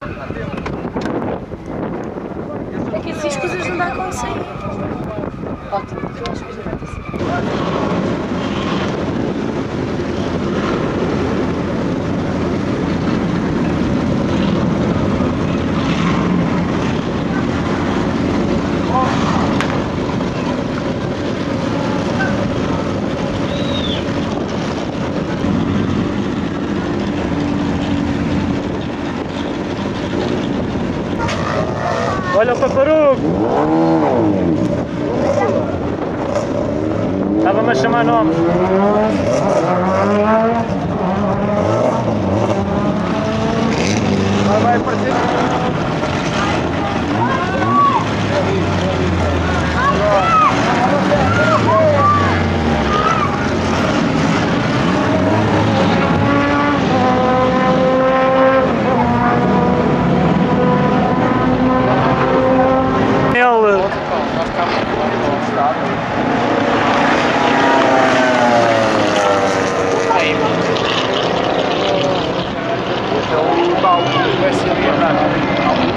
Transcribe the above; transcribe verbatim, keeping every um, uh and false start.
É que assim as coisas não dá com sair. Ótimo, então as coisas vão ter sido. Olha o paparuco! Estava-me a chamar nomes. Vai, vai aparecer. Este é o balde, vai ser